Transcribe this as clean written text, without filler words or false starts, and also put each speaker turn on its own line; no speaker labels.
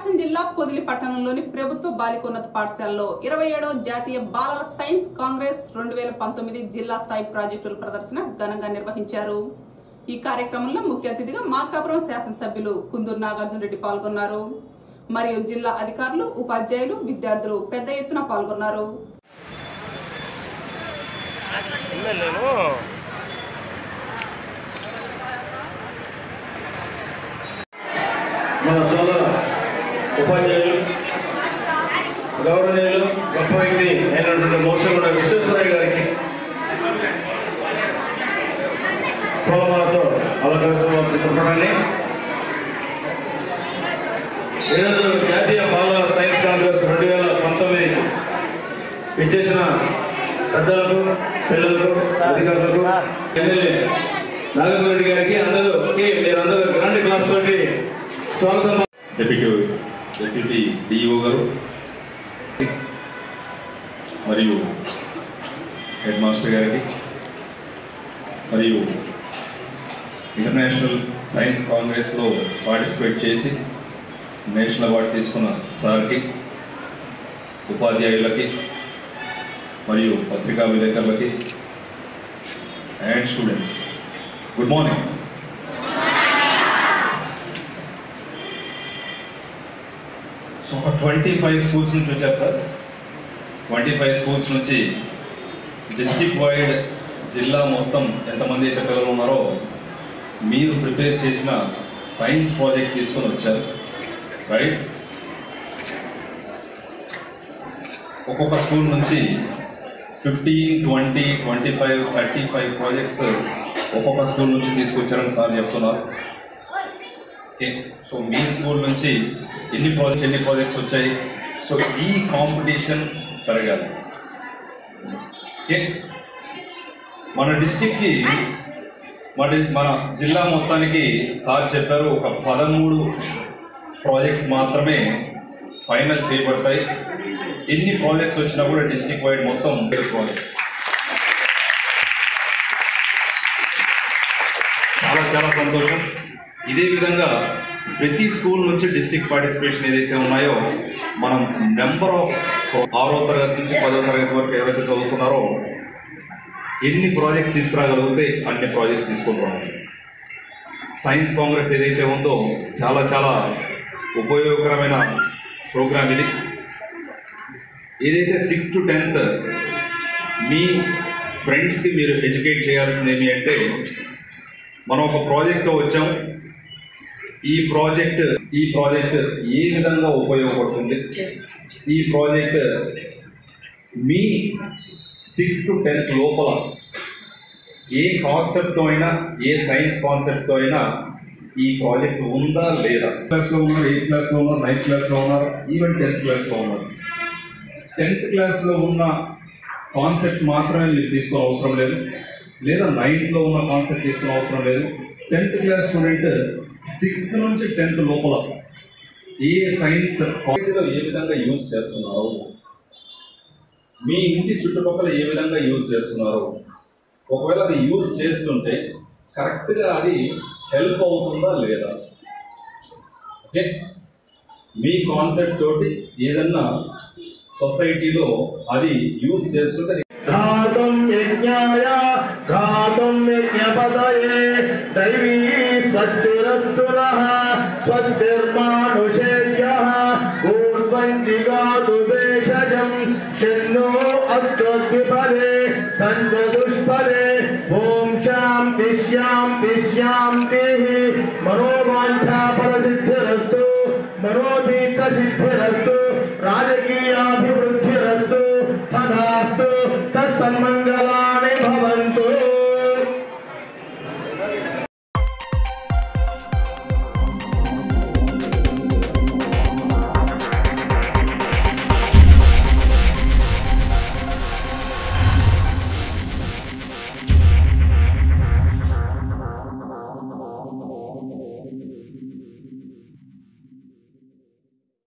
ప్రకాశం జిల్లా పొదిలి పట్టణంలోని ప్రభుత్వ బాలికోన్నత పాఠశాలలో 27వ జాతీయ బాలల సైన్స్ కాంగ్రెస్ 2019 జిల్లా స్థాయి ప్రాజెక్టుల ప్రదర్శన ఘనంగా నిర్వహించారు. ఈ కార్యక్రమంలో ముఖ్య అతిథిగా మార్కాపురం శాసనసభ్యులు కుందూరు నాగార్జున రెడ్డి పాల్గొన్నారు. మరియు జిల్లా అధికారులు, ఉపాధ్యాయులు, విద్యార్థులు పెద్ద ఎత్తున పాల్గొన్నారు.
మన సోదర ఉపాధ్యాయులు, గౌరవనీయులు, గొప్ప వ్యక్తి అయినటువంటి మోసగూడ విశ్వేశ్వరయ్య గారికి పూలమాలతో అలంకరించబడాలని ఈరోజు జాతీయ బాలల సైన్స్ కాంగ్రెస్ 2019 ఇచ్చేసిన పెద్దలకు, పిల్లలకు, అధికారులకు, ఎమ్మెల్యే నాగార్జున రెడ్డి గారికి మీరందరూ గ్రాండ్ క్లాస్ తోటి స్వాగతం.
డిప్యూటీ డిఈఓ గారు మరియు హెడ్ మాస్టర్ గారికి మరియు ఇంటర్నేషనల్ సైన్స్ కాంగ్రెస్లో పార్టిసిపేట్ చేసి నేషనల్ అవార్డు తీసుకున్న సార్కి, ఉపాధ్యాయులకి మరియు పత్రికా విలేకరులకి and students, good morning. So 25 schools నుంచి వచ్చారు సార్. 25 స్కూల్స్ నుంచి డిస్ట్రిక్ట్ వైడ్ జిల్లా మొత్తం ఎంతమంది అయితే పిల్లలు ఉన్నారో మీరు ప్రిపేర్ చేసిన సైన్స్ ప్రాజెక్ట్ తీసుకొని వచ్చారు, రైట్? ఒక్కొక్క స్కూల్ నుంచి 15, 20, 25, 35 ప్రాజెక్ట్స్ ఒక్కొక్క స్కూల్ నుంచి తీసుకొచ్చారని సార్ చెప్తున్నారు. ఓకే, సో మీ స్కూల్ నుంచి ఎన్ని ప్రాజెక్ట్స్ వచ్చాయి? సో ఈ కాంపిటీషన్ పెరగాలి. ఓకే, మన డిస్టిక్కి మన జిల్లా మొత్తానికి సార్ చెప్పారు ఒక 13 ప్రాజెక్ట్స్ మాత్రమే ఫైనల్ చేయబడతాయి. ఎన్ని ప్రాజెక్ట్స్ వచ్చినా కూడా డిస్టిక్ వైడ్ మొత్తం ప్రాజెక్ట్స్. చాలా సంతోషం. ఇదే విధంగా ప్రతి స్కూల్ నుంచి డిస్ట్రిక్ట్ పార్టిసిపేషన్ ఏదైతే ఉన్నాయో మనం నెంబర్ ఆఫ్ 6వ తరగతి నుంచి 10వ తరగతి వరకు ఎవరైతే చదువుతున్నారో ఎన్ని ప్రాజెక్ట్స్ తీసుకురాగలిగితే అన్ని ప్రాజెక్ట్స్ తీసుకుంటున్నాం. సైన్స్ కాంగ్రెస్ ఏదైతే ఉందో చాలా ఉపయోగకరమైన ప్రోగ్రామ్ ఇది. ఏదైతే 6th to 10th మీ ఫ్రెండ్స్కి మీరు ఎడ్యుకేట్ చేయాల్సింది ఏమి అంటే, మనం ఒక ప్రాజెక్ట్తో వచ్చాం, ఈ ప్రాజెక్ట్ ఏ విధంగా ఉపయోగపడుతుంది, ఈ project me 6th to 10th లోపల ఏ కాన్సెప్ట్తో అయినా, ఏ సైన్స్ కాన్సెప్ట్తో అయినా ఈ ప్రాజెక్ట్ ఉందా లేదా. క్లాస్లో ఉన్నారు, 8th క్లాస్లో ఉన్నారు, 9th క్లాస్లో ఉన్నారు, ఈవెన్ 10th క్లాస్లో ఉన్నారు. 10th క్లాస్లో ఉన్న కాన్సెప్ట్ మాత్రమే మీరు తీసుకోవడం అవసరం లేదు, లేదా 9th ఉన్న కాన్సెప్ట్ తీసుకోవడం అవసరం లేదు. 10th క్లాస్ స్టూడెంట్ 6th నుంచి 10th లోపల ఏ సైన్స్ కాలేజీలో ఏ విధంగా యూజ్ చేస్తున్నారు, మీ ఇంటి చుట్టుపక్కల ఏ విధంగా యూజ్ చేస్తున్నారు, ఒకవేళ అది యూజ్ చేస్తుంటే కరెక్ట్గా అది హెల్ప్ అవుతుందా లేదా. ఓకే, మీ కాన్సెప్ట్ తోటి ఏదన్నా సొసైటీలో అది యూజ్ చేస్తుంటే
ఘాతం యజ్ఞాయ ఘాతం యజ్ఞపదయే దైవీ స్వస్తిరస్తునః స్వస్తిర్మానుషేభ్యః ఊర్ధ్వందిగాతు దేశజం శన్నో అస్త్రోద్విపదే సంజదుష్పదే ఓం శాంతి శాంతి శాంతిః. మనోవాంఛాఫలసిద్ధిరస్తు, మనోభీష్టసిద్ధిరస్తు, రాజకీయాభివృద్ధి